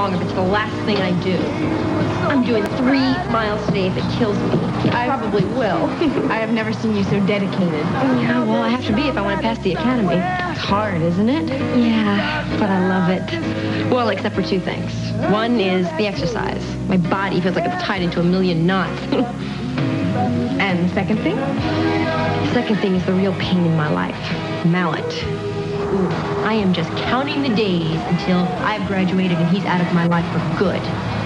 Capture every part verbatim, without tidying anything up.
wrong if it's the last thing I do. I'm doing three miles today if it kills me. I probably will. I have never seen you so dedicated. Yeah, well, I have to be if I want to pass the academy. It's hard, isn't it? Yeah, but I love it. Well, except for two things. One is the exercise. My body feels like it's tied into a million knots. And the second thing? The second thing is the real pain in my life. Mallet. Ooh, I am just counting the days until I've graduated and he's out of my life for good.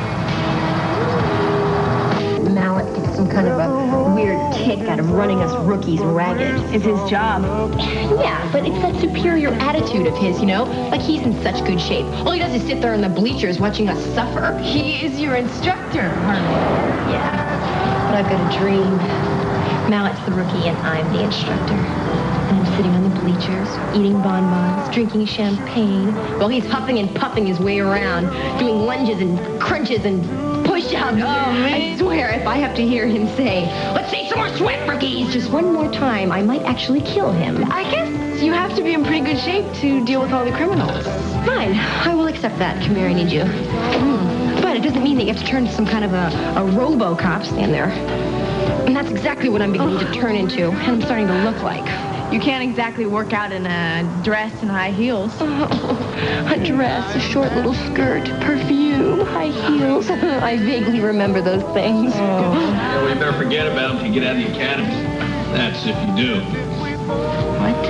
Mallet gets some kind of a weird kick out of running us rookies ragged. It's his job. Yeah, but it's that superior attitude of his, you know? Like he's in such good shape. All he does is sit there in the bleachers watching us suffer. He is your instructor, Harley. Yeah, but I've got a dream. Mallet's the rookie and I'm the instructor. And I'm sitting on the bleachers, eating bonbons, drinking champagne, while he's huffing and puffing his way around, doing lunges and crunches and push-ups. Oh, man. I swear, if I have to hear him say, "Let's see some more sweat, rookies," just one more time, I might actually kill him. I guess you have to be in pretty good shape to deal with all the criminals. Fine, I will accept that. Come here, I need you. Mm. But it doesn't mean that you have to turn into some kind of a, a robo-cop stand there. And that's exactly what I'm beginning oh. to turn into, and I'm starting to look like. You can't exactly work out in a dress and high heels. Oh, a dress, a short little skirt, perfume, high heels. I vaguely remember those things. Oh. Yeah, well, you better forget about them till you get out of the academy. That's if you do. What?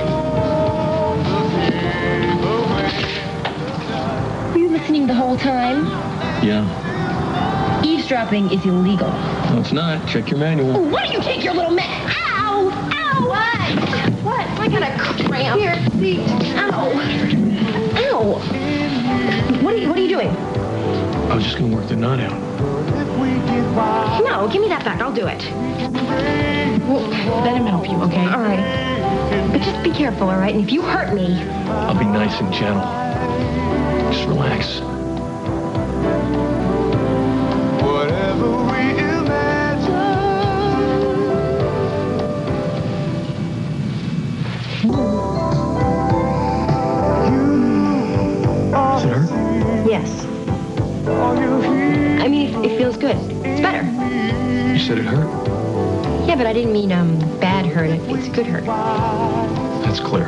Were you listening the whole time? Yeah. Eavesdropping is illegal. No, it's not. Check your manual. Oh, why don't you take your little man? Ow! Ow! What? What? I got a cramp. Here, see. Ow. Ow. What are you, what are you doing? I was just going to work the knot out. No, give me that back. I'll do it. Well, let him help you, okay? All right. But just be careful, all right? And if you hurt me... I'll be nice and gentle. Just relax. Yes. I mean, it, it feels good. It's better. You said it hurt? Yeah, but I didn't mean um bad hurt. It, it's good hurt. That's clear.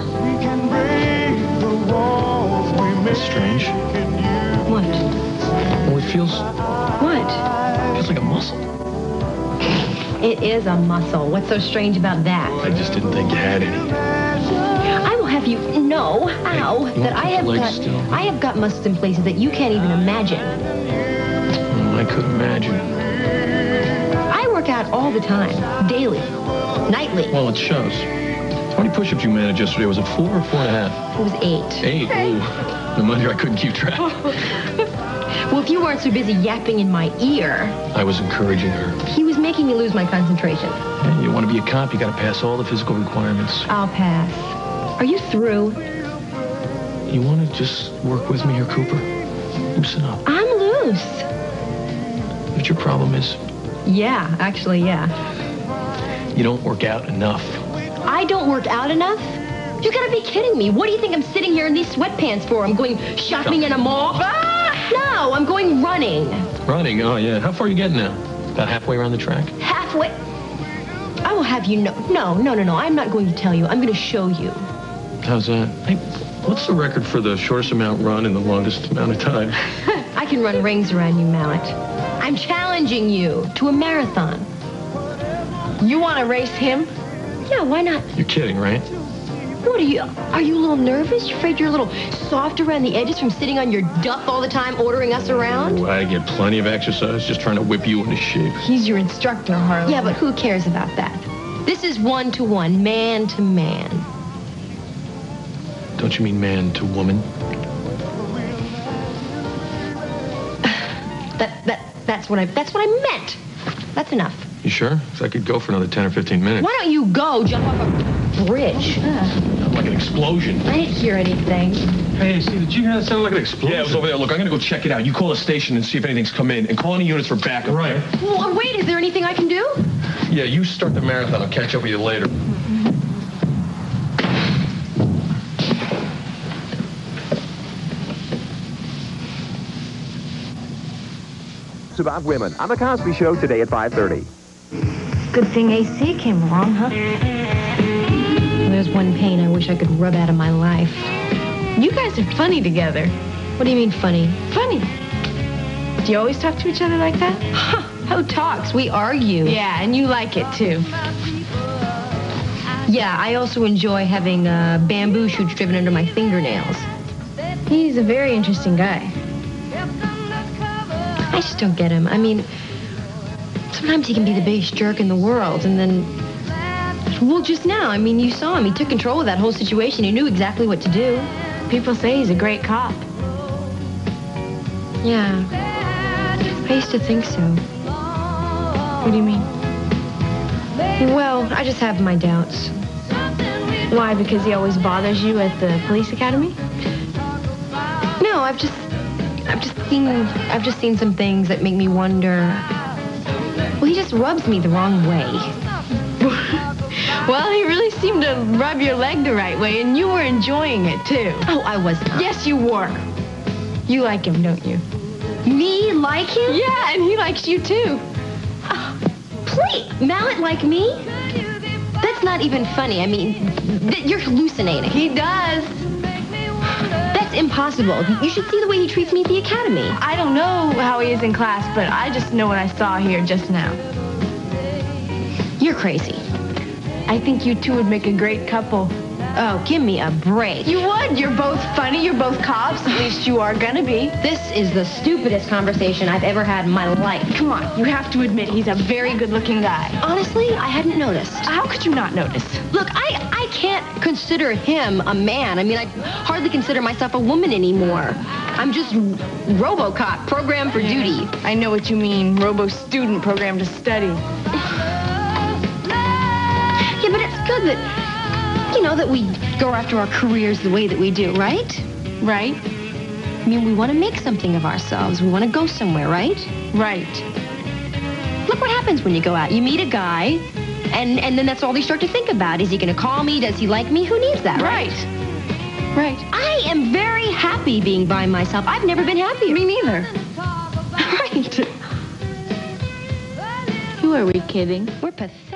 It's strange. What? Well, it feels... What? It feels like a muscle. It is a muscle. What's so strange about that? I just didn't think you had any. I will have you know, ow, Hey, that I have got still? I have got muscles in places that you can't even imagine. Oh, I couldn't imagine. I work out all the time, daily, nightly. Well, it shows. How many push-ups you managed yesterday? Was it four or four and a half? It was eight. Eight? Ooh. No wonder I couldn't keep track. Well, if you weren't so busy yapping in my ear... I was encouraging her. He was making me lose my concentration. Hey, you want to be a cop, you got to pass all the physical requirements. I'll pass. Are you through? You want to just work with me here, Cooper? Loosen up. I'm loose. What your problem is? Yeah, actually, yeah. You don't work out enough. I don't work out enough? You gotta be kidding me. What do you think I'm sitting here in these sweatpants for? I'm going shopping in a mall? Ah! No, I'm going running. Running? Oh, yeah. How far are you getting now? About halfway around the track? Halfway? I will have you know. No, no, no, no. I'm not going to tell you. I'm going to show you. How's that? Hey, what's the record for the shortest amount run in the longest amount of time? I can run rings around you, Mallet. I'm challenging you to a marathon. You want to race him? Yeah, why not? You're kidding, right? What are you, are you a little nervous? You afraid you're a little soft around the edges from sitting on your duff all the time ordering us around? Oh, I get plenty of exercise just trying to whip you into shape. He's your instructor, Harley. Yeah, but who cares about that? This is one-to-one, man-to-man. Don't you mean man to woman? that, that, that's what I, that's what I meant. That's enough. You sure? Because I could go for another ten or fifteen minutes. Why don't you go jump off a bridge? Sounded like an explosion. I didn't hear anything. Hey, see, did you hear that? Sounded like an explosion. Yeah, it was over there. Look, I'm going to go check it out. You call the station and see if anything's come in. And call any units for backup. Right. Well, wait, is there anything I can do? Yeah, you start the marathon. I'll catch up with you later. about women on The Cosby Show today at five thirty. Good thing A C came along, huh? There's one pain I wish I could rub out of my life. You guys are funny together. What do you mean funny? Funny. Do you always talk to each other like that? Huh, who talks? We argue. Yeah, and you like it, too. Yeah, I also enjoy having uh, bamboo shoots driven under my fingernails. He's a very interesting guy. I just don't get him. I mean, sometimes he can be the biggest jerk in the world, and then... Well, just now, I mean, you saw him. He took control of that whole situation. He knew exactly what to do. People say he's a great cop. Yeah. I used to think so. What do you mean? Well, I just have my doubts. Why? Because he always bothers you at the police academy? No, I've just... I've just seen... I've just seen some things that make me wonder... Well, he just rubs me the wrong way. Well, he really seemed to rub your leg the right way, and you were enjoying it, too. Oh, I was not. Yes, you were. You like him, don't you? Me like him? Yeah, and he likes you, too. Oh, please, Mallet like me? That's not even funny. I mean, th- you're hallucinating. He does. That's impossible. You should see the way he treats me at the academy. I don't know how he is in class, but I just know what I saw here just now. You're crazy. I think you two would make a great couple. Oh, give me a break. You would. You're both funny. You're both cops. At least you are gonna be. This is the stupidest conversation I've ever had in my life. Come on. You have to admit he's a very good-looking guy. Honestly, I hadn't noticed. How could you not notice? Look, I, I can't consider him a man. I mean, I hardly consider myself a woman anymore. I'm just RoboCop, programmed for yeah. duty. I know what you mean. Robo-student programmed to study. Yeah, but it's good that, you know, that we go after our careers the way that we do, right? Right. I mean, we want to make something of ourselves. We want to go somewhere, right? Right. Look what happens when you go out. You meet a guy, and, and then that's all you start to think about. Is he going to call me? Does he like me? Who needs that, right? Right. Right. I am very happy being by myself. I've never been happier. Me neither. Right. Who are we kidding? We're pathetic.